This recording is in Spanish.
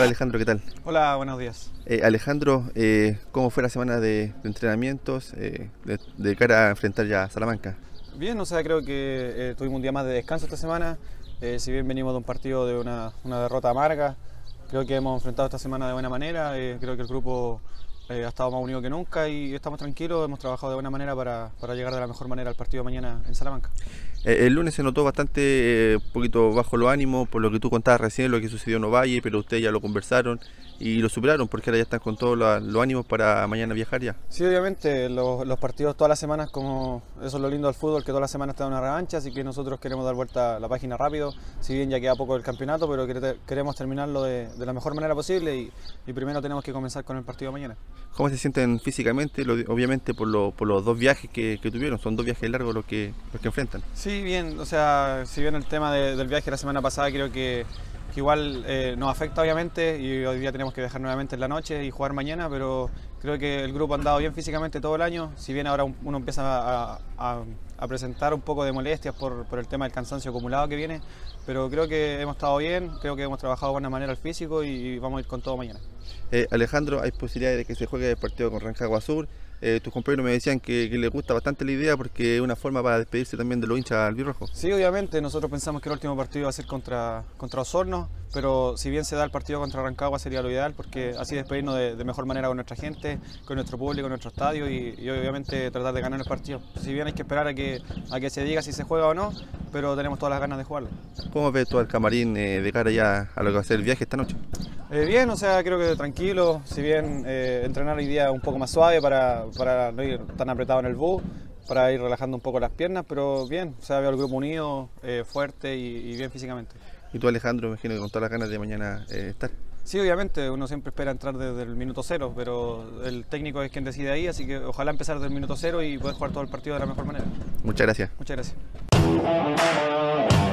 Hola Alejandro, ¿qué tal? Hola, buenos días. Alejandro, ¿cómo fue la semana de entrenamientos de cara a enfrentar ya a Salamanca? Bien, o sea, creo que tuvimos un día más de descanso esta semana. Si bien venimos de un partido de una derrota amarga, creo que hemos enfrentado esta semana de buena manera. Creo que el grupo ha estado más unido que nunca y estamos tranquilos. Hemos trabajado de buena manera para llegar de la mejor manera al partido de mañana en Salamanca. El lunes se notó bastante, un poquito bajo los ánimos, por lo que tú contabas recién, lo que sucedió en Ovalle, pero ustedes ya lo conversaron y lo superaron, porque ahora ya están con todos los ánimos para mañana viajar ya. Sí, obviamente, los partidos todas las semanas, como eso es lo lindo del fútbol, que todas las semanas te da una revancha, así que nosotros queremos dar vuelta a la página rápido, si bien ya queda poco del campeonato, pero queremos terminarlo de la mejor manera posible y primero tenemos que comenzar con el partido de mañana. ¿Cómo se sienten físicamente? Obviamente por los dos viajes que tuvieron, son dos viajes largos los que enfrentan. Sí, bien, o sea, si bien el tema del viaje la semana pasada creo que igual nos afecta obviamente y hoy día tenemos que viajar nuevamente en la noche y jugar mañana, pero creo que el grupo ha andado bien físicamente todo el año, si bien ahora uno empieza a presentar un poco de molestias por el tema del cansancio acumulado que viene, pero creo que hemos estado bien, creo que hemos trabajado de buena manera el físico y vamos a ir con todo mañana. Alejandro, ¿hay posibilidades de que se juegue el partido con Rancagua Sur? Tus compañeros me decían que les gusta bastante la idea porque es una forma para despedirse también de los hinchas albirrojos. Sí, obviamente, nosotros pensamos que el último partido va a ser contra Osorno, pero si bien se da el partido contra Rancagua sería lo ideal porque así despedirnos de mejor manera con nuestra gente, con nuestro público, con nuestro estadio y obviamente tratar de ganar el partido. Si bien hay que esperar a que se diga si se juega o no, pero tenemos todas las ganas de jugarlo. ¿Cómo ves tú al camarín de cara ya a lo que va a ser el viaje esta noche? Bien, o sea, creo que tranquilo, si bien entrenar hoy día un poco más suave para no ir tan apretado en el bus, para ir relajando un poco las piernas, pero bien, o sea, veo al grupo unido, fuerte y bien físicamente. Y tú Alejandro, me imagino que con todas las ganas de mañana estar. Sí, obviamente, uno siempre espera entrar desde el minuto cero, pero el técnico es quien decide ahí, así que ojalá empezar desde el minuto cero y poder jugar todo el partido de la mejor manera. Muchas gracias. Muchas gracias.